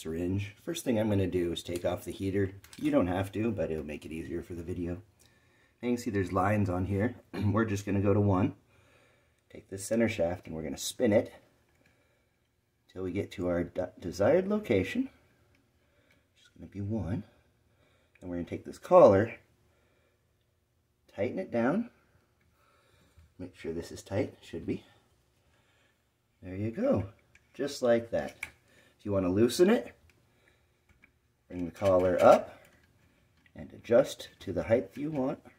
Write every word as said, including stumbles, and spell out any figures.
syringe. First thing I'm going to do is take off the heater. You don't have to, but it'll make it easier for the video. And you can see there's lines on here. We're just going to go to one. Take this center shaft and we're going to spin it until we get to our desired location. It's going to be one. And we're going to take this collar, tighten it down. Make sure this is tight. Should be. There you go. Just like that. If you want to loosen it, bring the collar up and adjust to the height you want.